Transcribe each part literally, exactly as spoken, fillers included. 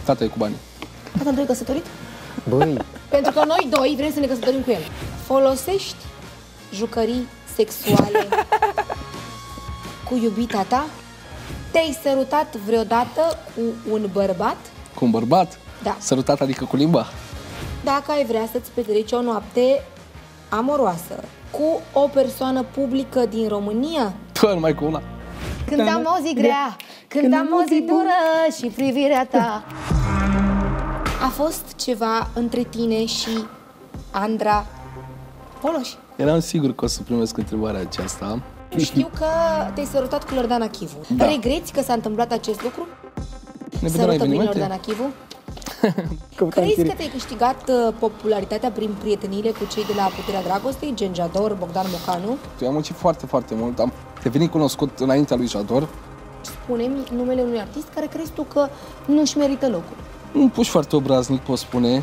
Tata e cu banii. Tata doi căsătorit? Băi. Pentru că noi doi vrem să ne căsătorim cu el. Folosești jucării sexuale cu iubita ta? Te-ai sărutat vreodată cu un bărbat? Cu un bărbat? Da. Sărutat adică cu limba? Dacă ai vrea să-ți petreci o noapte amoroasă cu o persoană publică din România? Tu, numai cu una. Când am o zi grea, când am o zi dură și privirea ta. A fost ceva între tine și Andra Poloș? Eram sigur că o să primesc întrebarea aceasta. Știu că te-ai sărutat cu Loredana Chivu. Da. Regreți că s-a întâmplat acest lucru? Ne vedem la Sărută prin evenimente? Loredana Chivu? Crezi că te-ai câștigat uh, popularitatea prin prieteniile cu cei de la Puterea Dragostei, Gen Jador, Bogdan Mocanu? Eu am muncit foarte, foarte mult. Am devenit cunoscut înaintea lui Jador. Spune-mi numele unui artist care crezi tu că nu-și merită locul. Un puș foarte obraznic, pot spune.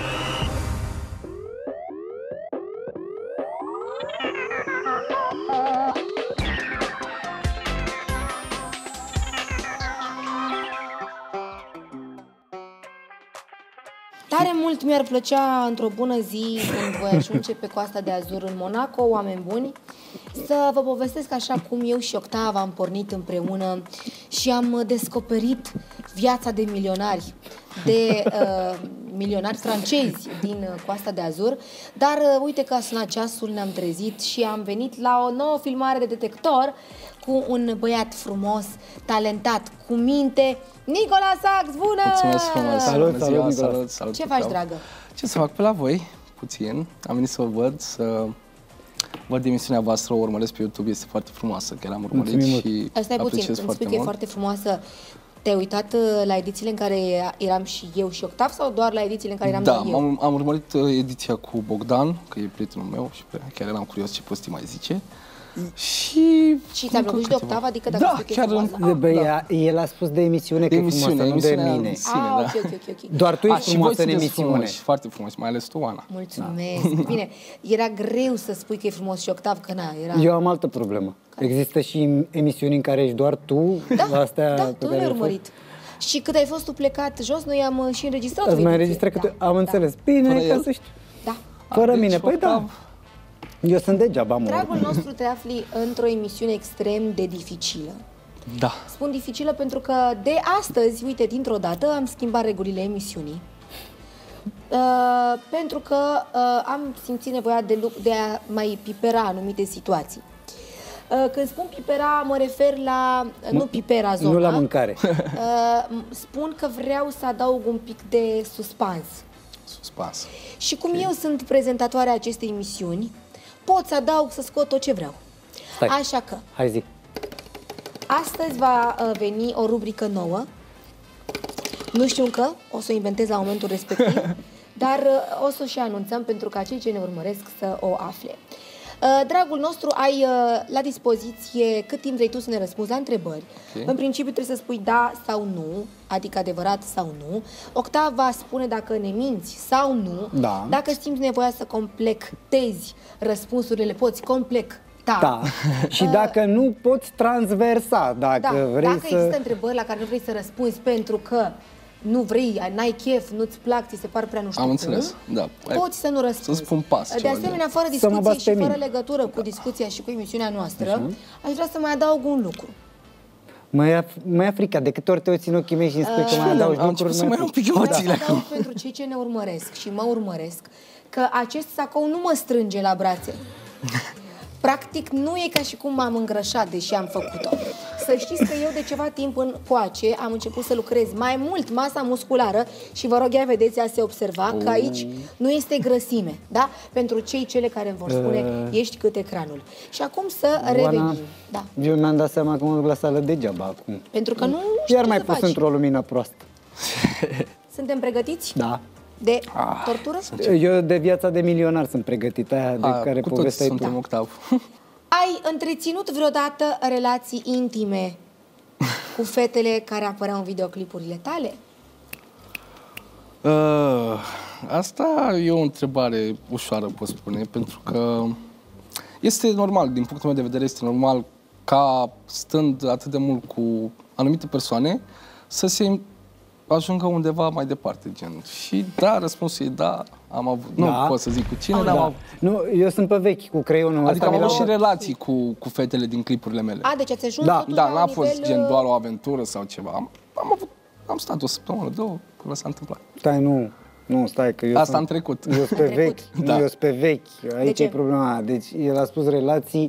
Tare mult mi-ar plăcea într-o bună zi, când voi ajunge pe Coasta de Azur în Monaco, oameni buni, să vă povestesc așa cum eu și Octava am pornit împreună și am descoperit viața de milionari, de uh, milionari francezi din Coasta de Azur. Dar uh, uite că a sunat ceasul, ne-am trezit și am venit la o nouă filmare de Detector cu un băiat frumos, talentat, cu minte. Nicola Sax, bună! Mulțumesc frumos! Salut, Bună salut, ziua, Nicola. salut, salut! Ce faci, dragă? Ce să fac pe la voi? Puțin. Am venit să vă văd, să văd emisiunea voastră, o urmăresc pe YouTube, este foarte frumoasă, chiar am urmărit. Mulțumim și Asta e puțin, apreciez îmi foarte spui că e mult. foarte frumoasă. Te-ai uitat uh, la edițiile în care eram și eu și Octav sau doar la edițiile în care eram Da, eu? am, am urmărit uh, ediția cu Bogdan, că e prietenul meu și pe, chiar eram curios ce prostii mai zice. Și... Și ți-a plăcut și de Octava? Adică dacă da, spui că e chiar frumoasă? în- Băi, da. el a spus de emisiune că e Emisiune, frumoasă, nu de emisiunea mine. în sine, Ah, da. ok, ok, ok, ok. Doar tu A, ești și voi frumoasă în sunteți emisiune. frumoși, foarte frumoși, mai ales tu, Ana. Mulțumesc. Bine, era greu să spui că e frumos și Octav, că na, era... Eu am altă problemă. Există și emisiuni în care ești doar tu, Da, astea da, pe tu care nu ai le urmărit. Și cât ai fost tu plecat jos, noi am uh, și înregistrat. Îți o mai ediție. înregistrat că tu... Da, Am da, înțeles. Bine, Fără ca el? să știu. Da. Fără Deci, mine, păi da. Octav, Eu sunt degeaba, mă. Dragul nostru, te afli într-o emisiune extrem de dificilă. Da. Spun dificilă pentru că de astăzi, uite, dintr-o dată, am schimbat regulile emisiunii. Uh, pentru că uh, am simțit nevoia de, lu- de a mai pipera anumite situații. Uh, când spun pipera, mă refer la, uh, nu pipera zona, Nu la mâncare. uh, spun că vreau să adaug un pic de suspans. Suspans. Și cum eu sunt prezentatoarea acestei emisiuni, pot să adaug, să scot tot ce vreau. Stai. Așa că, Hai zi. astăzi va uh, veni o rubrică nouă. Nu știu încă, o să o inventez la momentul respectiv, dar uh, o să o și anunțăm pentru ca cei ce ne urmăresc să o afle. Uh, dragul nostru, ai uh, la dispoziție cât timp vrei tu să ne răspunzi la întrebări. Ok. În principiu trebuie să spui da sau nu, adică adevărat sau nu. Octav va spune dacă ne minți sau nu. Da. Dacă simți nevoia să completezi răspunsurile, le poți completa. Da. Și dacă nu, poți transversa. Dacă Da, vrei dacă să... există întrebări la care nu vrei să răspunzi pentru că nu vrei, n-ai chef, nu-ți plac, ți se par prea nu știu Am cum, înțeles, da. poți să nu răspunzi. Să spun pas De ceva asemenea, de- fără Să mă discuție bați și pe fără mine. legătură cu discuția și cu emisiunea noastră, aș vrea să mai adaug un lucru. Mă ia, mă ia frica. De câte ori te uiți în ochii mei și îmi spui că mai adaugi am lucruri, început să mă mai ia iau un pic frică. emoțiile Adaug acum. pentru cei ce ne urmăresc și mă urmăresc că acest sacou nu mă strânge la brațe. Practic, nu e ca și cum m-am îngrășat, deși am făcut-o. Să știți că eu de ceva timp încoace am început să lucrez mai mult masa musculară și vă rog, ia vedeți, a se observa că aici nu este grăsime, da? Pentru cei cele care îmi vor spune, ești cât ecranul. Și acum să revenim. Oana, Da. eu mi-am dat seama că mă duc la sală degeaba acum. Pentru că nu știu Iar ce mai să pus faci. într-o lumină proastă. Suntem pregătiți? Da. De tortură? Eu de viața de milionar sunt pregătit, aia de A, care cu toți povesteai tu. suntem Octav. Ai întreținut vreodată relații intime cu fetele care apăreau în videoclipurile tale? Uh, asta e o întrebare ușoară, pot spune, pentru că este normal, din punctul meu de vedere, este normal ca stând atât de mult cu anumite persoane să se ajungă undeva mai departe, gen. Și da, răspunsul e da, am avut, Da. nu pot să zic cu cine, Da. dar am avut. Nu, eu sunt pe vechi cu creionul Adică ăsta. am mi avut l-au- și relații cu, cu fetele din clipurile mele. A, deci ați ajuns Da, totuși Da, la n-a un fost nivel, gen uh, doar o aventură sau ceva. Am, am avut, am stat o săptămână, două, până s-a întâmplat. Stai, nu. Nu, stai, că eu Asta sunt, am trecut. Eu sunt pe Am trecut. vechi. Da. Nu, eu sunt pe vechi. Aici ce? e problema. Deci el a spus relații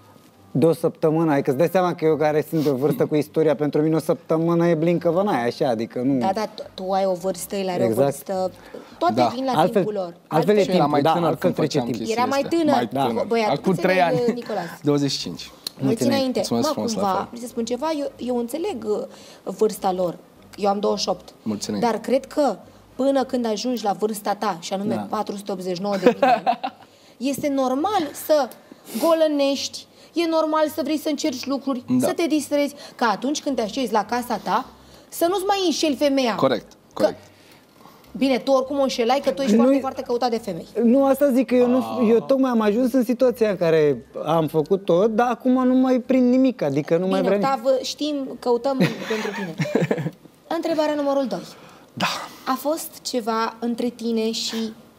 de o săptămână. Adică îți dai seama că eu care sunt de o vârstă cu istoria, pentru mine o săptămână e blincă-vănaia, așa, adică nu... Da, da, tu- tu ai o vârstă, el are Exact. o vârstă, toate Da. vin la Altfel- timpul lor. altfel e Și era mai da, tânăr altfel când trece făceam timp. chestiile Era mai astea. tânăr. Mai Da. tânăr. Băiat, Acum câți trei ani ani. ai, Nicolas? douăzeci și cinci. Mulți înainte. Mulțumesc Mă, frumos, la cumva, fel. vrei să spun ceva? Eu, eu înțeleg uh, vârsta lor. Eu am douăzeci și opt. Mulți înainte. Dar cred că până când ajungi la vârsta ta, și anume Da. patru sute optzeci și nouă de mii de ani, este normal să golănești, e normal să vrei să încerci lucruri, Da. să te distrezi, ca atunci când te așezi la casa ta, să nu-ți mai înșeli femeia. Corect, corect. Că, bine, tu oricum o înșelai, că tu ești Nu-i- foarte, foarte căutat de femei. Nu, asta zic că eu, Ah. nu, eu tocmai am ajuns în situația în care am făcut tot, dar acum nu mai prind nimic, adică nu mai Bine, vreau Octav, știm, căutăm pentru tine. Întrebarea numărul doi. Da. A fost ceva între tine și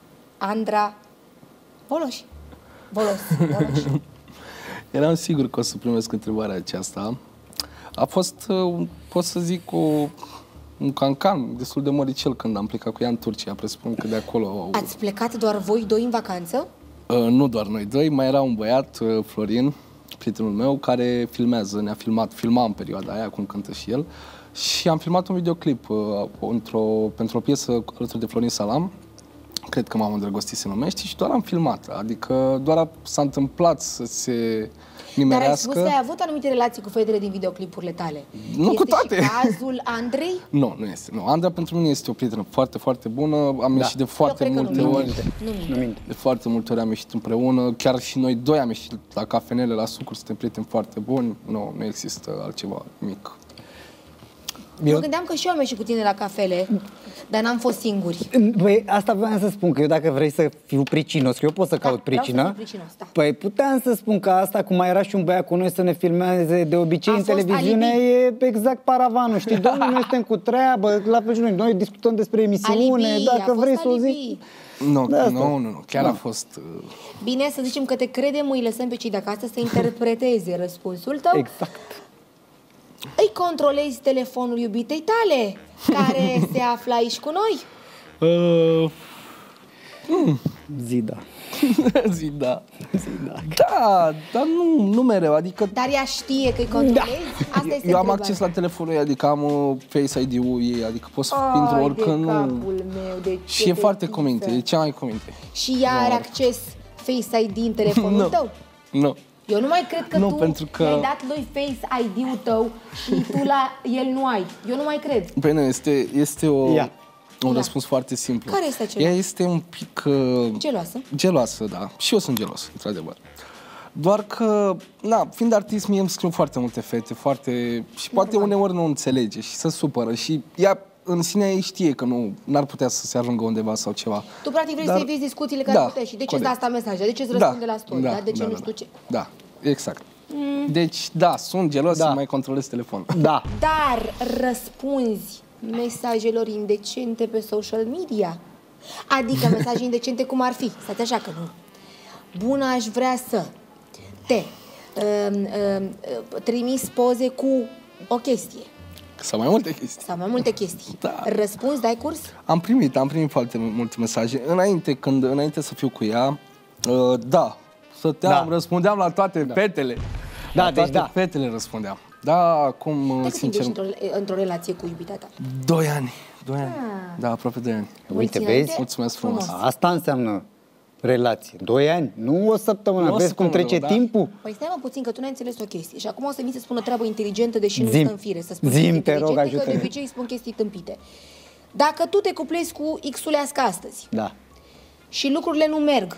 Andra Voloș? Volos, Voloș. Eram sigur că o să primesc întrebarea aceasta. A fost, uh, pot să zic, o, un cancan destul de măricel când am plecat cu ea în Turcia. Presupun că de acolo... au- Ați plecat doar voi doi în vacanță? Uh, nu doar noi doi, mai era un băiat, uh, Florin, prietenul meu, care filmează, ne-a filmat, filma în perioada aia, cum cântă și el. Și am filmat un videoclip uh, într-o, pentru o piesă alături de Florin Salam. Cred că M-am îndrăgostit se numește și doar am filmat. Adică doar a, s-a întâmplat să se Dar ai nimerească. spus că ai avut anumite relații cu fetele din videoclipurile tale. Nu este cu toate. și cazul Andrei? Nu, nu este. Nu. Andra pentru mine este o prietenă foarte, foarte bună. Am ieșit de foarte Eu cred că multe nu ori. minte. Nu minte. Nu minte. De foarte multe ori am ieșit împreună. Chiar și noi doi am ieșit la cafenele, la sucuri, suntem prieteni foarte buni. Nu, nu există altceva mic. Eu gândeam că și eu am ieșit cu tine la cafele, dar n-am fost singuri. Păi asta vreau să spun, că eu dacă vrei să fiu pricinos, că eu pot să caut vreau să pricina, fiu pricinos, da. păi puteam să spun că asta, cum mai era și un băiat cu noi să ne filmeze de obicei A în fost televiziune, alibi. e exact paravanul, știi? Domnule, noi suntem cu treabă, la fel și noi, noi discutăm despre emisiune, Alibi, dacă a fost vrei să o alibi. zic. Nu, Da, asta. nu, nu, nu. Chiar a fost... uh, Bine, să zicem că te credem, îi lăsăm pe cei de acasă să interpreteze răspunsul tău. Exact. Îi controlezi telefonul iubitei tale, care se află aici cu noi. Uh, Zi, da. zi, da. Da, dar nu, nu mereu. Adică Dar ea știe că îi controlezi? Asta este eu am întrebarea. acces la telefonul ei, adică am uh, Face I D-ul ei, adică pot să Ai intru de oricând. Nu. capul meu, de ce Și e te foarte pisă. cominte, e cea mai cominte. Și ea are acces Face I D în telefonul Nu. tău? Nu. Eu nu mai cred că Nu, tu pentru că- i-ai dat lui Face I D-ul tău și tu la el nu ai. Eu nu mai cred. Păi nu, este, este o, Ia. un Ia. răspuns foarte simplu. Care este acela? Ea este un pic... Uh, Geloasă? Geloasă, da. Și eu sunt gelos, într-adevăr. Doar că, na, fiind artist, mie îmi scriu foarte multe fete, foarte... Și poate uneori nu înțelege și se supără. Și ea în sine ei știe că nu n-ar putea să se ajungă undeva sau ceva. Tu practic vrei Dar- să eviți discuțiile care da, puteai și de ce corect. îți da asta mesaje, de ce îți răspunde la story, da, de ce nu știu ce. Da, exact. Deci, da, sunt gelos Da. și mai controlez telefonul. Da. Dar răspunzi mesajelor indecente pe social media? Adică mesaje indecente cum ar fi? Stați așa că nu. Bună, aș vrea să te um, um, trimis poze cu o chestie Sau mai multe chestii. sau mai multe chestii. Da. Răspunzi, dai curs? Am primit, am primit foarte multe mesaje. Înainte, când, înainte să fiu cu ea, uh, da, stăteam, Da. răspundeam la toate da. fetele. Da, la deci toate da. fetele răspundeam. Da, acum, De cât timp sincer, ești într-o, într-o relație cu iubita ta? doi ani. Doi ani. Ah. Da, aproape doi ani. Uite, Mulți vezi? înainte? Mulțumesc frumos. Asta înseamnă relație. Doi ani, nu o săptămână. Nu o Vezi cum săptămână, trece da. timpul? Păi stai mă puțin că tu n-ai înțeles o chestie și acum o să vin să spun o treabă inteligentă deși nu Zim. stă în fire să spun Zim, chestii te rog, inteligente, că de ajută-ne. obicei spun chestii tâmpite. Dacă tu te cuplezi cu Xulească astăzi Da. și lucrurile nu merg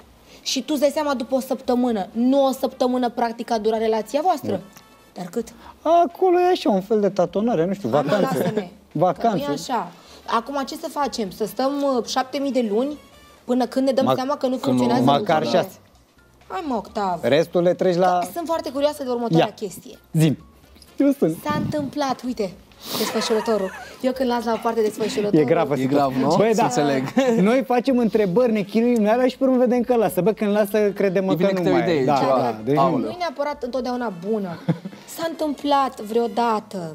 și tu îți dai seama după o săptămână, nu o săptămână practic a durat relația voastră, dar cât? Acolo e așa un fel de tatonare, nu știu, Hai, mă, vacanțe. lasă-ne, că nu Vacanțe. e așa. Acum ce să facem? Să stăm uh, șapte mii de luni până când ne dăm Mac- seama că nu că nu- funcționează Măcar lucrurile? șase. Hai mă, Octav. Restul le treci la... Sunt foarte curioasă de următoarea Ia. chestie. Zim. Eu sunt. S-a întâmplat, uite, Desfășurătorul. Eu când las la o parte desfășurătorul... E gravă. E grav, nu? Băi, da, înțeleg. noi facem întrebări, ne chinuim alea și pe urmă vedem că lasă. Bă, când lasă, credem că bine nu că te mai idei, e. Da, ceva. da, deci Nu nu. e neapărat întotdeauna bună. S-a întâmplat vreodată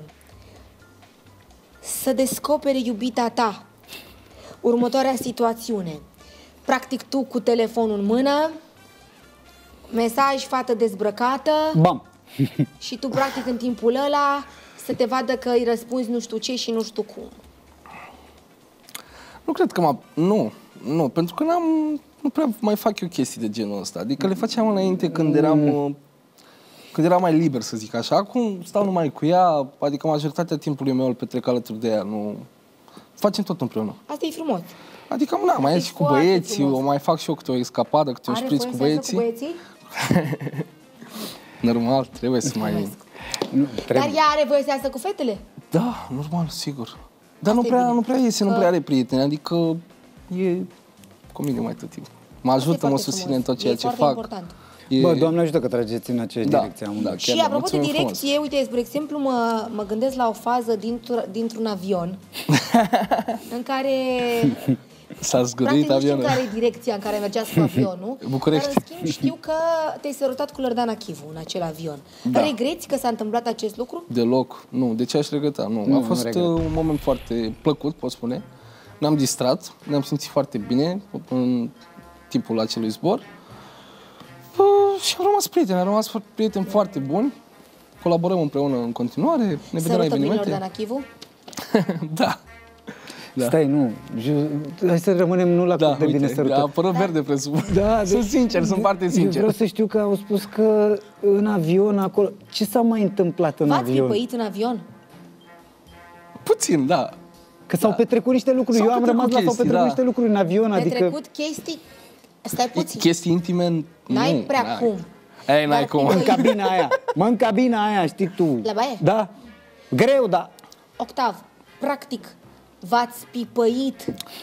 să descoperi iubita ta următoarea situațiune. Practic tu cu telefonul în mână, mesaj, fată dezbrăcată Bam! și tu practic în timpul ăla să te vadă că îi răspunzi nu știu ce și nu știu cum. Nu cred că m-a... Nu, nu, pentru că n-am... Nu prea mai fac eu chestii de genul ăsta. Adică le făceam înainte când eram... Mm. Când eram mai liber, să zic așa. Acum stau numai cu ea, adică majoritatea timpului meu îl petrec alături de ea. Nu... Facem tot împreună. Asta e frumos. Adică, na, mai ies și cu foarte băieții, frumos. o mai fac și eu câte o escapadă, câte un Are șpriț voie cu să iasă băieții. cu băieții? Normal, trebuie să mai... Nu, trebuie. Dar ea are voie să iasă cu fetele? Da, normal, sigur. Dar Asta nu e prea, bine. nu prea iese, nu Că- prea are prieteni, adică e cu mine mai tot timpul. Mă ajută, mă foarte susține frumos. în tot ceea E ce foarte fac. important. E... Bă, Doamne ajută că trageți în aceeași Da, direcție amândoi. da. Și Chiar, apropo de mulțumim direcție, uite, spre exemplu, mă, mă gândesc la o fază dintr- dintr-un avion în care, S-a practic, zgârduit nu știu avionul. care e direcția în care mergeați cu avionul, București. dar, în schimb, știu că te-ai sărutat cu Loredana Chivu în acel avion. Da. Regreți că s-a întâmplat acest lucru? Deloc. Nu, de ce aș regreta? Nu. Nu, A nu fost regret. uh, un moment foarte plăcut, pot spune. Ne-am distrat, ne-am simțit foarte bine în timpul acelui zbor. Uh, și am rămas prieteni, am rămas prieteni foarte buni. Colaborăm împreună în continuare, ne vedem la Sărută bine evenimente. Loredana Chivu? Da. Da. Stai, nu. Ju- Hai să rămânem nu la Da, cât de bine uite, sărutăm. a apărut verde presupun. Da, Sunt de- sincer, sunt foarte Eu sincer. vreau să știu că au spus că în avion acolo... Ce s-a mai întâmplat în V-ați avion? pipăit în avion? Puțin, da. Că s-au petrecut niște lucruri. S-au Eu am petrecut rămas la s-au chestii, petrecut da. niște lucruri în avion, Ai adică... trecut chestii? Stai puțin. Chestii intime, N-ai nu, prea n-ai. cum. Ei, n-ai Dar cum. În cabina aia. Mă, în cabina aia, știi tu. La baie? Da. Greu, da. Octav, practic, v-ați pipăit.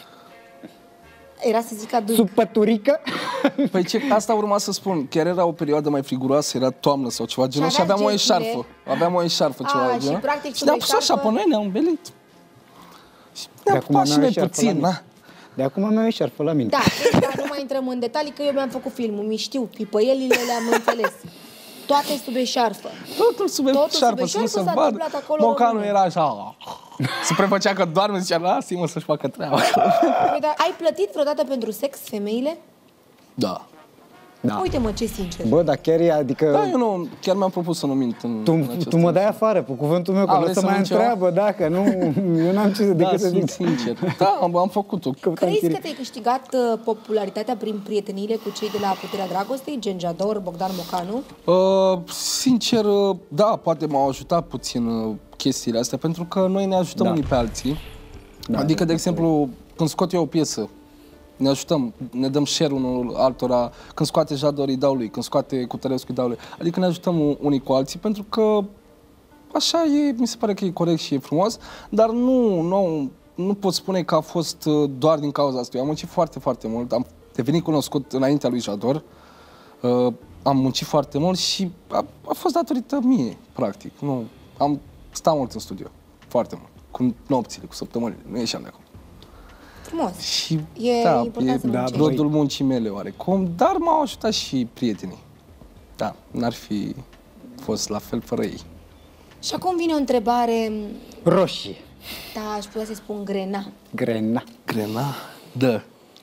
Era să zic adu... Sub păturică. Păi ce, asta urma să spun, chiar era o perioadă mai friguroasă, era toamnă sau ceva genul și, aveați aveam o gentile. eșarfă. Aveam o eșarfă A, ceva de și genul. practic Și sub ne-am pus așa eșarfă- pe noi, ne-am belit. Și De ne-am acum pupat și mi-au noi eșarfă la puțin, mine. na. De acum mi-au eșarfă la mine. Da, dar nu mai intrăm în detalii, că eu mi-am făcut filmul, mi știu, pipăielile le-am înțeles. Toate sub eșarfă. Totul sub Totul sub eșarfă, să nu eșarfă se s-a vadă. întâmplat acolo, Mocanul române. era așa. Se prefăcea că doarme, zicea, lasă-mă să-și facă treaba. Păi, dar ai plătit vreodată pentru sex femeile? Da. Da. Uite-mă ce sincer. Bă, dar chiar e, adică... Da, eu nu, chiar mi-am propus să nu mint în, în Tu, acest tu mă sens. dai afară, pe cuvântul meu, că A, nu vrei să să mai mint ceva? întreabă, dacă nu, eu n-am ce Da, decât să sunt zic. sincer. Da, am, am făcut-o. Crezi că te-ai câștigat uh, popularitatea prin prieteniile cu cei de la Puterea Dragostei, Gen Jador, Bogdan Mocanu? Uh, sincer, uh, da, poate m-au ajutat puțin uh, chestiile astea, pentru că noi ne ajutăm Da. unii pe alții. Da, adică, da, de exemplu, când scot eu o piesă, ne ajutăm, ne dăm share unul altora, când scoate Jador îi dau lui, când scoate Cutărescu îi dau lui. Adică ne ajutăm unii cu alții, pentru că așa e, mi se pare că e corect și e frumos, dar nu, nu, nu pot spune că a fost uh, doar din cauza asta. Eu am muncit foarte, foarte mult, am devenit cunoscut înaintea lui Jador, uh, am muncit foarte mult și a, a fost datorită mie, practic. Nu, am stat mult în studio, foarte mult, cu nopțile, cu săptămânile, nu ieșeam de acolo. Frumos. Și E da, important să e muncești. rodul muncii mele oarecum, dar m-au ajutat și prietenii. Da, n-ar fi fost la fel fără ei. Și acum vine o întrebare, Roșie. da, aș putea să spun grena. Grena. Grena? Da.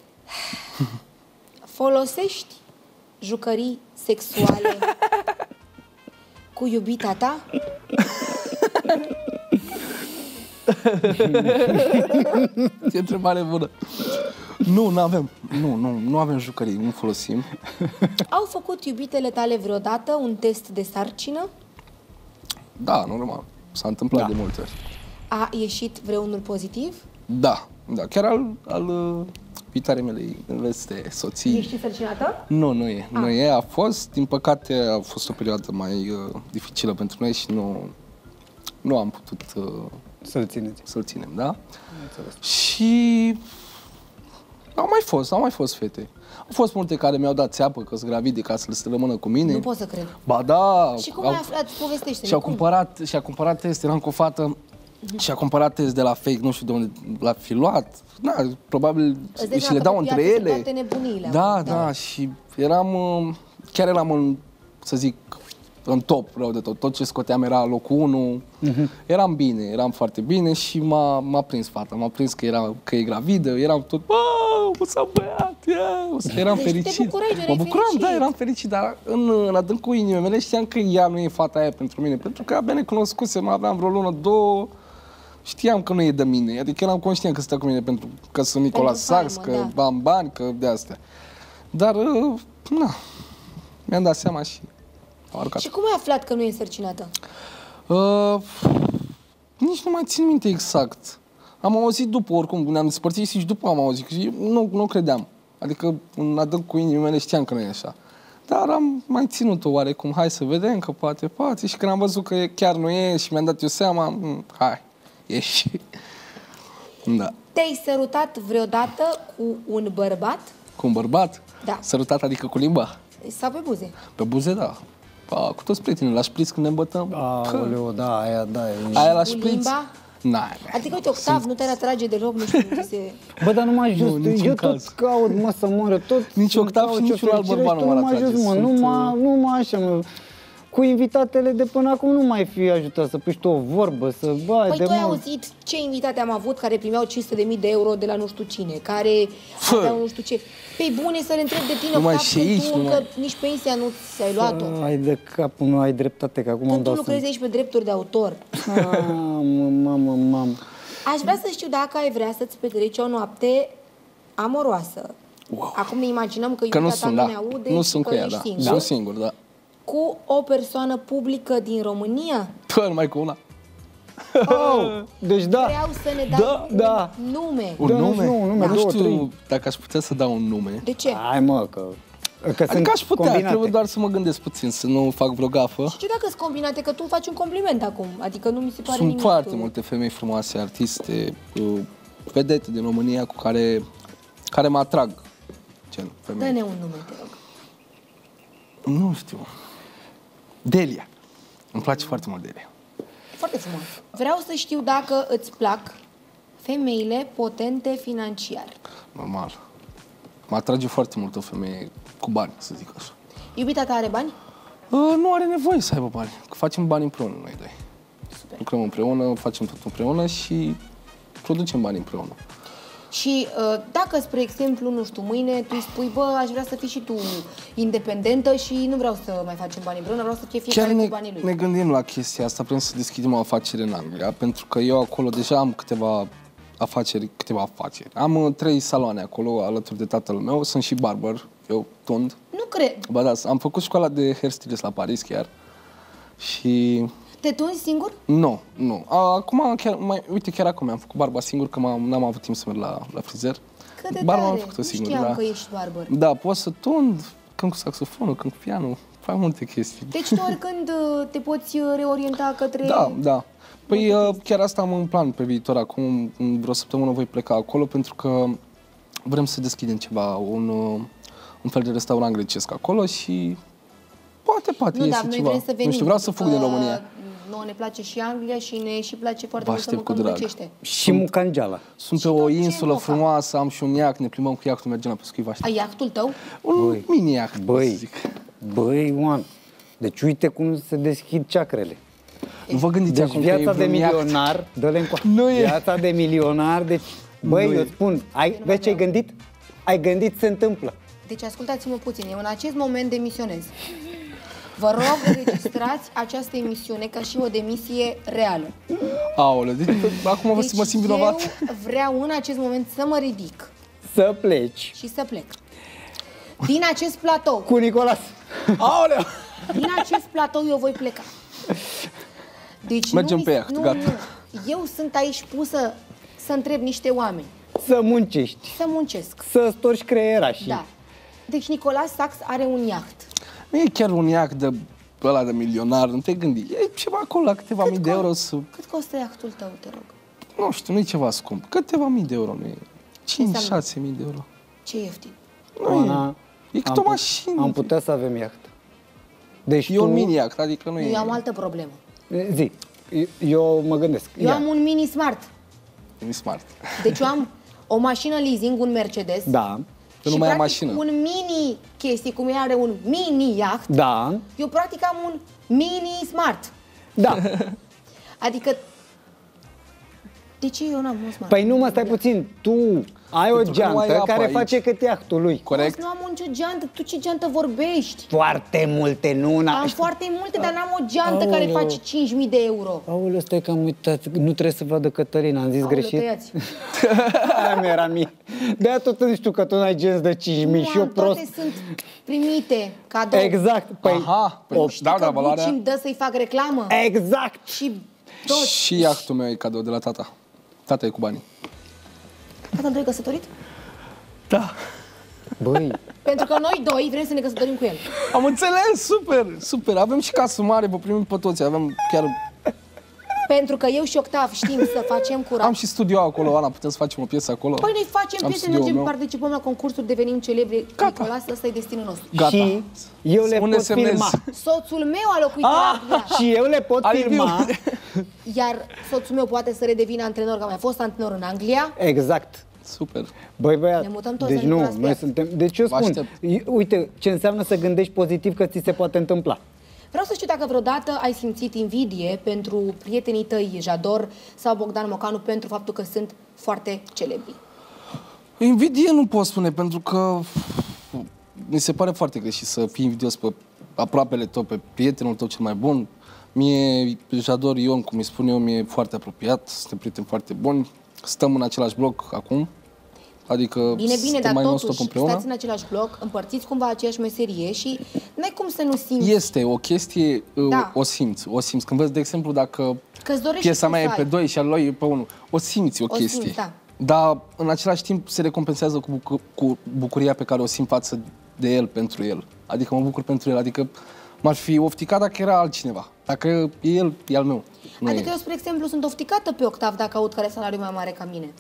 Folosești jucării sexuale cu iubita ta? E întrebare bună. Nu, nu avem. Nu, nu, nu avem jucării, nu folosim. Au făcut iubitele tale vreodată un test de sarcină? Da, normal. S-a întâmplat Da. de multe ori. A ieșit vreunul pozitiv? Da, da. Chiar al, al uh, viitoarei mele este soții. Ești însărcinată? Nu, nu e. Nu e. A fost, din păcate, a fost o perioadă mai uh, dificilă pentru noi și nu, nu am putut uh, Să-l țineți. să-l ținem, da? Și au mai fost, au mai fost fete. Au fost multe care mi-au dat țeapă că sunt gravide ca să le rămână cu mine. Nu pot să cred. Ba da. Și cum au, ai aflat? Povestește-ne. și-au cum? cumpărat, și-a cumpărat test, eram cu o fată, și a cumpărat test de la fake, nu știu de unde l-a fi luat. Na, probabil și le dau între ele. Da, da, da, și eram, chiar eram în, să zic, în top rău de tot. Tot ce scoteam era locul unu. Uh-huh. Eram bine, eram foarte bine și m-a, m-a prins fata. M-a prins că, era, că e gravidă, eram tot, wow, o să băiat, yeah! Eram deci fericit. Te bucurai, mă bucuram, fericit. Da, eram fericit, dar în, în adâncul inimii mele știam că ea nu e fata aia pentru mine. Pentru că abia ne cunoscusem, aveam vreo lună, două, știam că nu e de mine. Adică eram conștient că stă cu mine pentru că sunt Nicola Sachs, că da. am bani, că de astea. Dar, na, mi-am dat seama și... Și cum ai aflat că nu e însărcinată? Uh, nici nu mai țin minte exact. Am auzit după, oricum, ne-am despărțit și după am auzit. Și nu, nu credeam. Adică, în adânc cu inimii mele știam că nu e așa. Dar am mai ținut-o oarecum. Hai să vedem, că poate, poate. Și când am văzut că chiar nu e și mi-am dat eu seama, hai, ieși. Da. Te-ai sărutat vreodată cu un bărbat? Cu un bărbat? Da. Sărutat adică cu limba? Sau pe buze? Pe buze, da. A, cu toți prietenii, la șpriț când ne îmbătăm. Aoleu, da, aia, da. E... Aia la cu șpriț? limba? N-ai. Adică, uite, Octav, sunt... nu te-ar atrage deloc, nu știu ce se... Bă, dar nu mă ajut, nu, eu tot caz. caut, mă, să moră, tot... Nici Octav și niciun alt bărbat nu mă atrage. Mă, sunt... numai, numai așa, mă. Cu invitatele de până acum nu mai fi ajutat să pui tu o vorbă, să... Bă, păi de tu ai mă... auzit ce invitate am avut care primeau cinci sute de mii de euro de la nu știu cine, care aveau nu știu ce. Pe bune să le întreb de tine, numai Octav, că tu încă numai... nici pensia nu ți-ai luat-o. Ai de capul meu, ai dreptate, că acum când îmi dau tu lucrezi aici pe drepturi de autor. Mamă, mamă, mamă. Aș vrea să știu dacă ai vrea să-ți petreci o noapte amoroasă. Wow. Acum ne imaginăm că, că iubita ta nu da. ne aude nu și sunt că cu ea, ești da. singur. Sunt singur, da. Cu o persoană publică din România? Păi, numai cu una. Oh, deci da. Vreau să ne dai da, un da. nume. Un nume? Nu, nume, nu două, știu trei. dacă aș putea să dau un nume. De ce? Hai mă, că... Că adică aș putea, combinate. trebuie doar să mă gândesc puțin, să nu fac vreo gafă. Și ce dacă sunt combinate? Că tu faci un compliment acum. Adică nu mi se pare Sunt nimic. foarte tu... multe femei frumoase, artiste, vedete din România cu care, care mă atrag. Gen, femei. Dă-ne un nume, te rog. Nu știu. Delia. Îmi place foarte mult Delia. Foarte frumos. Vreau să știu dacă îți plac femeile potente financiar. Normal. Mă atrage foarte mult o femeie cu bani, să zic așa. Iubita ta are bani? Uh, nu are nevoie să aibă bani, că facem bani împreună noi doi. Super. Lucrăm împreună, facem tot împreună și producem bani împreună. Și uh, dacă, spre exemplu, nu știu, mâine tu îi spui, bă, aș vrea să fii și tu independentă și nu vreau să mai facem bani împreună, vreau să fie fiecare Chiar ne, cu banii lui. ne gândim la chestia asta, vrem să deschidem o afacere în Anglia, pentru că eu acolo deja am câteva afaceri, câteva afaceri. Am uh, trei saloane acolo, alături de tatăl meu, sunt și barber, eu tund. Nu cred. Ba da, am făcut școala de hairstylist la Paris chiar și... Te tunzi singur? Nu, nu. A, acum, chiar, mai, uite, chiar acum am făcut barba singur, că n-am avut timp să merg la, la frizer. Cât de barba tare. am făcut-o singur, Nu știam da. că ești barber. Da, pot să tund, cânt cu saxofonul, cânt cu pianul, fac multe chestii. Deci tu oricând te poți reorienta către... Da, da. Păi chiar asta am în plan pe viitor. Acum, în vreo săptămână voi pleca acolo pentru că vrem să deschidem ceva, un, un fel de restaurant grecesc acolo și poate, poate nu, iese dar noi ceva. vrem să venim. Nu știu, vreau să fug din România. Nouă ne place și Anglia și ne și place foarte Vă mult să aștept cu mâncăm drag. grecește. Și mucangeala. Sunt Și pe o tot ce insulă moca. frumoasă, am și un iaht, ne plimbăm cu iahtul, mergem la pescuit, vă aștept. A, iahtul tău? Un Băi, mini iaht, pot să Băi, zic. băi, Oan, deci uite cum se deschid ceacrele. Nu vă gândiți Deci acum că e viața de vreun iaht? milionar, dă-le încoa. Nu e. Viața de milionar, deci, băi, Nu eu e. îți spun, ai, vezi ce ai gândit? Ai gândit, se întâmplă. Deci ascultați-mă puțin, eu în acest moment demisionez. Vă rog, înregistrați această emisiune ca și o demisie reală. Aoleu, deci acum vă Deci mă simt vinovat. eu vreau în acest moment să mă ridic Să pleci și să plec. Din acest platou, cu Nicolas. Aoleu! din acest platou eu voi pleca. Deci Mergem nu, pe iaht, nu, gata. Nu. Eu sunt aici pusă să întreb niște oameni, Să muncești, să muncesc. să storci creierașii. Da. Deci Nicolas Sachs are un iaht. Nu e chiar un iaht de ăla de milionar, nu te gândi. E ceva acolo, la câteva Cât mii de co- euro să... Cât costă iahtul tău, te rog? Nu știu, nu e ceva scump. Câteva mii de euro, nu e. cinci înseamnă? șase mii de euro. Ce ieftin. Nu Oana, e. E cât am o pu- mașină. Am putea să avem iaht. Deci E tu... un mini iaht, adică nu Nu, e... eu am altă problemă. Zi. eu, eu mă gândesc. Eu Ia. am un mini smart. E smart. Deci eu am o mașină leasing, un Mercedes. Da, Că Și nu mai am practic mașină. un mini chestie, cum are un mini yacht, da, eu practic am un mini smart. da. Adică, de ce eu n-am un smart? Păi nu mă, stai puțin, tu ai o Pentru că nu ai geantă apă care aici. face cât iahtul lui. Corect? Nu am nicio geantă, tu ce geantă vorbești? Foarte multe, nu una. Am foarte multe, dar n-am o geantă care Aoleu. face cinci mii de euro. Aoleu, stai că am uitat, nu trebuie să vadă Cătălina, am zis Aoleu, greșit. tăiați. Aia mi-era mie. De-aia tot nu știu că tu n-ai genți de cinci mii și eu am, prost. toate sunt primite, cadou. Exact, păi, Aha, Nu păi, știi da, că da, Gucci valoarea. îmi dă să-i fac reclamă? exact. Și tot. Și iahtul meu e cadou de la tata. Tata e cu banii. Tata, doi căsătorit? Da. Băi, Pentru că noi doi vrem să ne căsătorim cu el. Am înțeles, super, super. Avem și casă mare, vă primim pe toți. Avem chiar... Pentru că eu și Octav știm să facem curat. Am și studio acolo, Ana, putem să facem o piesă acolo. Păi noi facem Am piese, studioul mergem, meu. participăm la concursuri, devenim celebri. Gata. Nicolas, ăsta e destinul nostru. Gata. și eu le Spune pot S M S. filma. Soțul meu a locuit în Anglia. Și eu le pot Alibiu. filma. Iar soțul meu poate să redevină antrenor, că a mai fost antrenor în Anglia. Exact. Super. Băi băiat, Ne mutăm toți deci la nu, Nicolas noi Piață. suntem, deci eu Vă spun, aștept. i- uite ce înseamnă să gândești pozitiv că ți se poate întâmpla. Vreau să știu dacă vreodată ai simțit invidie pentru prietenii tăi, Jador sau Bogdan Mocanu, pentru faptul că sunt foarte celebri. Invidie nu pot spune, pentru că mi se pare foarte greșit să fii invidios pe aproapele tău, pe prietenul tău cel mai bun. Mie, Jador Ion, cum îi spun eu, mi-e foarte apropiat, suntem prieteni foarte buni, stăm în același bloc acum, adică Bine, bine, suntem dar mai non-stop totuși împreună. stați în același bloc, împărțiți cumva aceeași meserie și n-ai cum să nu simți Este o chestie, Da. da. o simți, o simți. Când vezi, de exemplu, dacă că-ți dorești piesa tu mea să e pe ai. doi și al lui e pe unu, o simți o, O chestie. simți, da. Dar în același timp se recompensează cu, bucu- cu bucuria pe care o simt față de el pentru el. Adică mă bucur pentru el, adică m-ar fi ofticat dacă era altcineva. Dacă e el, e al meu. Nu Adică e. eu, spre exemplu, sunt ofticată pe Octav dacă aud care salariu mai mare ca mine.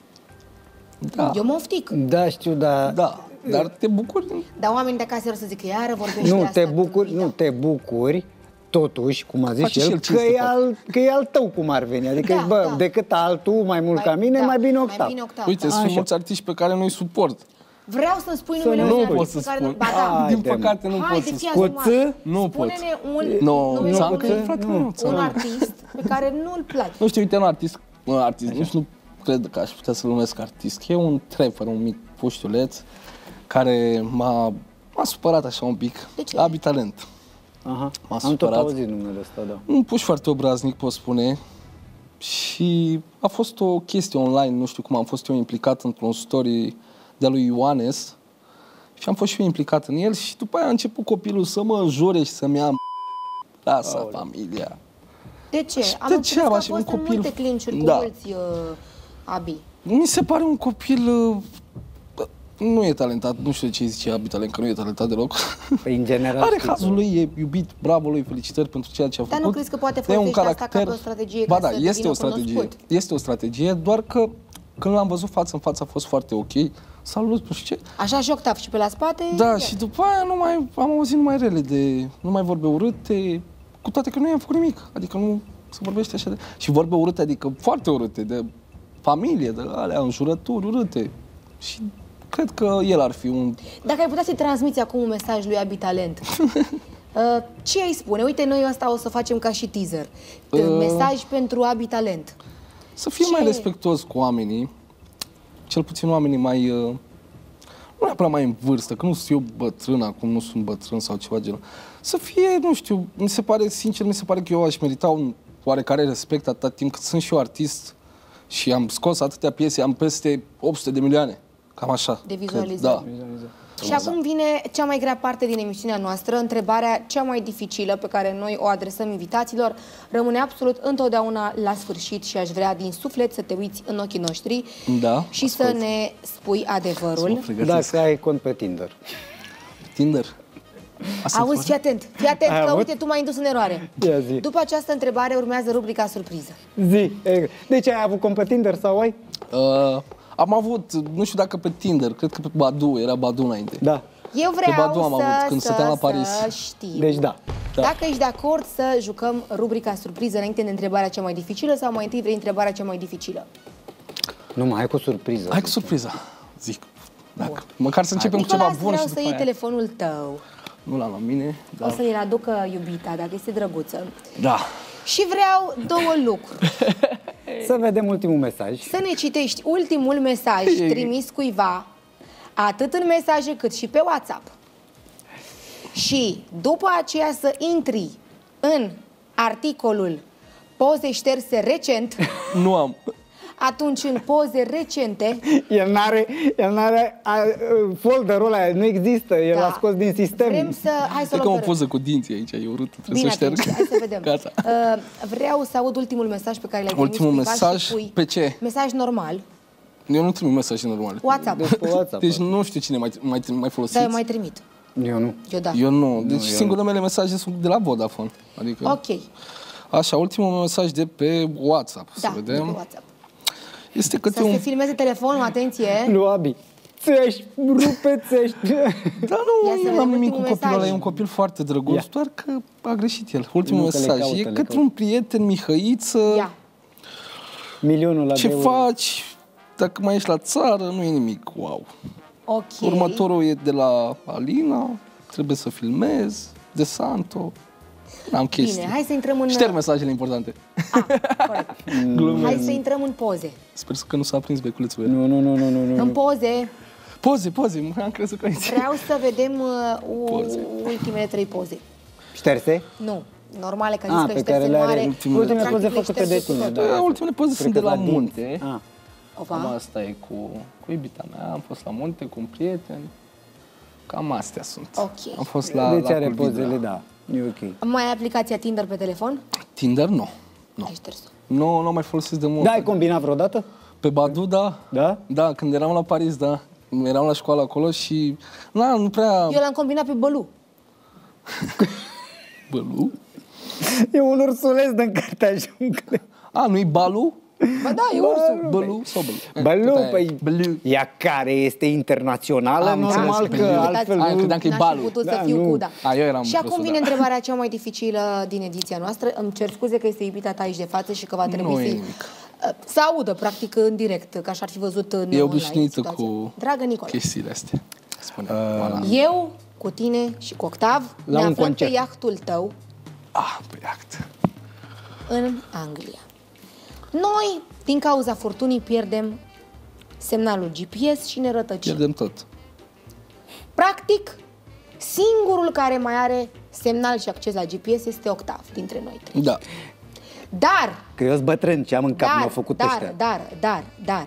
Da, Eu mă oftic. Da, știu, dar da, dar te bucuri. Dar oamenii de acasă vor să zică, iară vorbește nu asta te cu bucuri, Mita. nu te bucuri totuși, cum a zis Face și și el, el că cinste, e, fapt. al, că e al tău cum ar veni. Adică, Da, bă, da. decât altul mai mult ca mine, da, mai bine Mai Octav. bine Octav. Uite, da. sunt Așa. mulți artiști pe care nu-i suport. Vreau să-mi spui Să numele nu unui pot artist să pe care spun. nu... Ba da. Hai, Din de, mă. păcate nu pot Haide, să fii spun. asumat. Cuță? Nu pot. Spune-ne un, Nu, numele ți-am unui- că, frate, nu, ți-am un că. artist pe care nu-l place. Nu știu, uite, un artist, un artist, nici nu cred că aș putea să-l numesc artist. E un trapper, un mic puștiuleț, care m-a, m-a supărat așa un pic. De ce? Abi talent. Aha. M-a Am tot supărat. auzit numele ăsta, da. Un puș foarte obraznic, pot spune. Și a fost o chestie online, nu știu cum am fost eu implicat într-un story de-a lui Ioanes. Și am fost și eu implicat în el și după aia a început copilul să mă înjure și să-mi ia lasă familia. De ce? Și Am de înțeles ce că am a așa fost un în copil? multe clinciuri cu Da. mulți uh, Abi. Mi se pare un copil... uh, Nu e talentat, nu știu de ce îi zice Abi talent, că nu e talentat deloc. Păi, în general, Are știi hazul că- lui, e iubit, bravo lui, felicitări pentru ceea ce a Dar făcut. nu crezi că poate E un folosește asta ca caracter... pe o strategie Ba ca da, să este devină o strategie. cunoscut? Este o strategie, doar că când l-am văzut față în față a fost foarte ok. Salut, nu știu ce. Așa și Octav și pe la spate? Da, iar. și după aia nu mai, am auzit numai rele de... Nu mai vorbe urâte, cu toate că nu i-am făcut nimic. Adică nu se vorbește așa de... Și vorbe urâte, adică foarte urâte, de familie, de alea, înjurături urâte. Și cred că el ar fi un... Dacă ai putea să-i transmiți acum un mesaj lui Abi Talent, uh, ce ai spune? Uite, noi asta o să facem ca și teaser. Uh, Uh. Mesaj pentru Abi Talent. Să fie Ce? mai respectuos cu oamenii, cel puțin oamenii mai... uh, Nu neapărat mai în vârstă, că nu sunt eu bătrân acum, nu sunt bătrân sau ceva genul. Să fie, nu știu, mi se pare, sincer, mi se pare că eu aș merita un oarecare respect atâta timp cât sunt și eu artist și am scos atâtea piese, am peste opt sute de milioane. Cam așa. De cred. vizualizări. Da. Și acum vine cea mai grea parte din emisiunea noastră, întrebarea cea mai dificilă pe care noi o adresăm invitaților. Rămâne absolut întotdeauna la sfârșit și aș vrea din suflet să te uiți în ochii noștri Da, și să ascult. ne spui Să mă adevărul. pregătesc. Dacă ai cont pe Tinder. Tinder. Asta e Auzi, fii atent, fii atent, Ai că avut? uite, tu m-ai indus în eroare. Ia zi. După această întrebare urmează rubrica surpriză. Zi. e, Deci ai avut cont pe Tinder sau ai? Uh, am avut, nu știu dacă pe Tinder, cred că pe Badu, era Badu înainte. Da. Eu vreau Badu am să, avut când să, stăteam la să Paris. știu Deci da. Da. Dacă ești de acord să jucăm rubrica surpriză înainte de întrebarea cea mai dificilă sau mai întâi vrei întrebarea cea mai dificilă? Nu, mai hai cu surpriză. Hai cu surpriza, zic. Dacă, măcar să începem cu ceva bun vreau și să după iei aia. telefonul tău. Nu l-am la mine, dar... O să-i aducă iubita, dacă este drăguță. Da. Și vreau două lucruri. Să vedem ultimul mesaj. Să ne citești ultimul mesaj trimis cuiva, atât în mesaje cât și pe WhatsApp. Și după aceea să intri în articolul poze șterse recent. Nu am. Atunci în poze recente. El n-are, el n-are a, folderul ăla, nu există, el Da. l-a scos din sistem. Vrem să... Hai să E ca o luăm poză cu dinții aici, e urât, trebuie Bine, să o șterg. atunci, hai să vedem. Gata. Uh, vreau să aud ultimul mesaj pe care l-ai trimis Ultimul cuiva mesaj? și pui Pe ce? mesaj normal, Eu nu trimit mesaje normale. WhatsApp. Deci pe WhatsApp. Deci nu știu cine mai, mai, mai folosiți. Dar eu mai trimit. Eu nu. Eu da. Eu nu. Deci eu singurele mele mesaje sunt de la Vodafone. Adică... Ok. Așa, ultimul mesaj de pe WhatsApp. Da, să vedem. de pe WhatsApp. Este câte Să un... se filmeze telefonul, atenție. Lui Abi. Țești, rupe, țești. Da, nu, Ia să eu vedem n-am nimic cu ultimul copilul ăla, mesaj. e un copil foarte drăguț, Ia. doar că a greșit el. Ultimul Nu, că le mesaj caută, e le către caută. un prieten, Mihăiță. Ia. Milionul la Ce de euro. faci? Dacă mai ești la țară, nu e nimic, wow. Ok. Următorul e de la Alina, trebuie să filmez, de Santo. Am chestii. Bine, hai să intrăm în... Șterg mesajele importante. Ah, corect. Hai să intrăm în poze. Sper că nu s-a prins beculețul ăla. Nu, nu, nu, nu, nu, nu. În poze Poze, poze, am crezut că aici. vreau să vedem uh, Poze. ultimele trei poze. Șterse? Nu, normale, că Ah, zis că pe care șterse le nu are are. ultimele, ultimele Practic poze le făcute de șterse tine, cu da. totul. Da, ultimele poze Cred sunt de că la la dinți. munte. Ah. Opa. Cam asta e cu, cu iubita mea, am fost la munte cu un prieten. Cam astea sunt. Ok. Am fost la, Deci la are Culvidra. pozele, da. E ok. Mai ai aplicația Tinder pe telefon? Tinder, nu. Nu. Ai șters-o. Nu, nu mai folosesc de mult. Da, ai combinat vreodată? Pe Badu, da. Da? Da, când eram la Paris, da. Eram la școală acolo și... Na, nu prea... Eu l-am combinat pe Bălu. Bălu? E un ursuleț din cartea jungle. A, nu-i Balu? Ba da, e ursul. Bălu sau Bălu? Bălu, Tot aia e. păi, Bălu. ea care este internațională, Am normal înțeles, că Bălu. altfel... Ah, eu credeam că e N-aș fi Balu. putut Da, să fiu nu. cu, da. A, eu eram Și acum prost, vine da. întrebarea cea mai dificilă din ediția noastră. Îmi cer scuze că este iubita ta aici de față și că va trebui Nu e să nimic. să audă, practic, în direct, ca și-ar fi văzut în E online obișnuită situația. cu Dragă Nicolae, chestiile astea. Spune. Uh, eu cu tine și cu Octav La ne un aflăm concert. pe iahtul tău Ah, pe act. în Anglia. Noi, din cauza furtunii, pierdem semnalul G P S și ne rătăcim. Pierdem tot. Practic, singurul care mai are semnal și acces la G P S este Octav, dintre noi trei. Da. Dar, Că eu sunt bătrân, ce am în cap, dar, m-au făcut dar, ăștia. dar, dar, dar,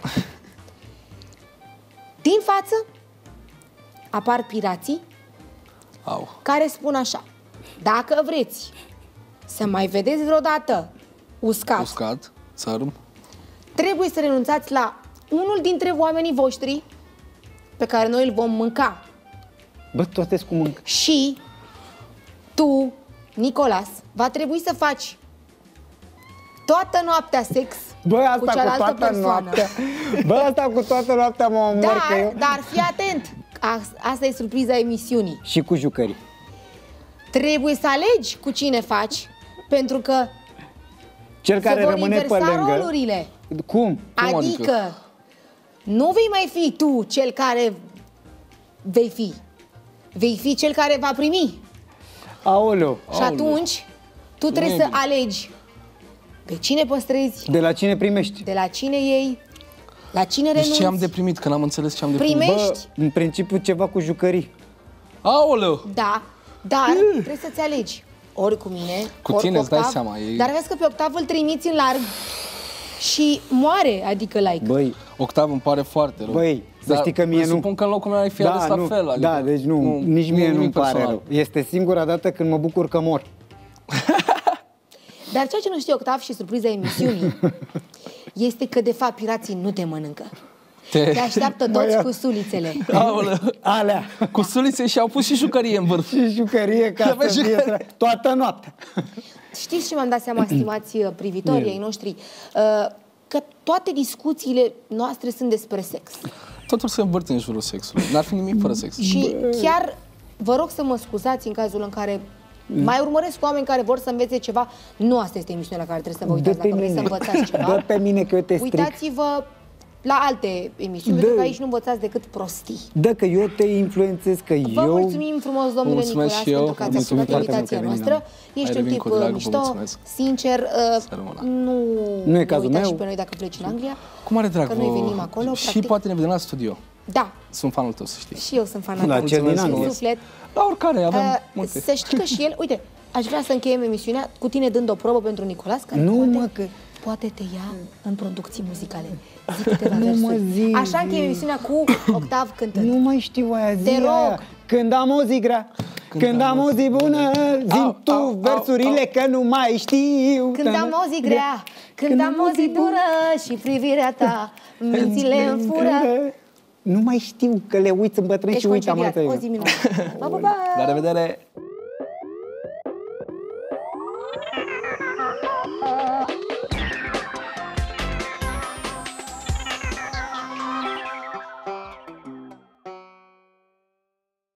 din față apar pirații Au. care spun așa: dacă vreți să mai vedeți vreodată uscat, Uscat, țărm. trebuie să renunțați la unul dintre oamenii voștri pe care noi îl vom mânca. Bă, toate cu mâncă. Și tu, Nicolas, va trebui să faci toată noaptea sex Bă, cu asta cu, cealaltă toată persoană. noaptea. Bă, asta cu toată noaptea mă omor că Dar, eu... dar fii atent, A- asta e surpriza emisiunii. Și cu jucării. Trebuie să alegi cu cine faci, pentru că Cel care se vor rămâne pe inversa lângă... rolurile. Cum? Cum Adică, adică? nu vei mai fi tu cel care vei fi. Vei fi cel care va primi. Aoleu. Și atunci, tu trebuie e să bine. alegi pe cine păstrezi, De la cine primești? de la cine iei, la cine Deci renunți. ce am de primit, că n-am înțeles ce am de primit. Primești? Bă, în principiu ceva cu jucării. Aoleu! Da, dar trebuie să-ți alegi. Ori cu mine, Cu ori tine, cu îți dai Octav, seama, e- Dar vezi că pe Octav îl trimiți în larg și moare, adică like. Băi, Octav îmi pare foarte rău. Băi, să Dar știi că mie nu. presupun că în locul meu ai fi ales la nu, fel. Adică, da, deci nu, nici mie e nu-mi nimic pare personal. rău. Este singura dată când mă bucur că mor. Dar ceea ce nu știe Octav și surpriza emisiunii este că de fapt pirații nu te mănâncă. Te... Te așteaptă toți cu sulițele. Aoleu. Alea. Cu sulițe și au pus și jucărie în vârf. Și jucărie ca Avea să fie jucărie. tra- toată noaptea. Știți ce mi-am dat seama, stimați uh, privitorii ai noștri? Uh, Că toate discuțiile noastre sunt despre sex. Totul se învârte în jurul sexului. N-ar fi nimic fără sex. Și chiar vă rog să mă scuzați în cazul în care Mai urmăresc oameni care vor să învețe ceva. Nu asta este emisiunea la care trebuie să vă uitați dacă vreți să învățați ceva. Dă pe mine că eu te stric. Uitați-vă la alte emisiuni, pentru că aici nu învățați decât prostii. Da, că eu te influențez, că Vă eu... mulțumim frumos, domnule mulțumesc Nicolas, și eu. pentru că ați Mulțumim acceptat foarte invitația mult, noastră. Ești Ai un revenit tip cu drag, vă mișto, mulțumesc. sincer, Să rămână. nu, Nu e vă cazul uitați meu. și pe noi dacă pleci în Anglia. Cum are drag, Că noi vă- venim acolo, Și practic. poate ne vedem la studio. Da, Sunt fanul tău, să știi. și eu sunt fanat. La cel din Anglia. Suflet. La oricare, avem Uh, multe. Să știi că și el, uite, aș vrea să încheiem emisiunea cu tine dând o probă pentru Nicolas, care Nu, poate, mă, că- poate te ia în producții muzicale. Zi câteva Nu, mă, versuri. zi, Așa zi. încheiem emisiunea cu Octav cântând. Nu mai știu aia, zi Te rog. aia. Când am o zi grea, când, am o zi bună, zi Au, tu au, versurile că nu mai știu. Când am o zi grea, când am o zi dură și privirea ta, mințile îmi fură. Nu mai știu, că le uiți în bătrâni Ești și uit concediat, amată. o zi minunată. Pa, pa, pa! La revedere!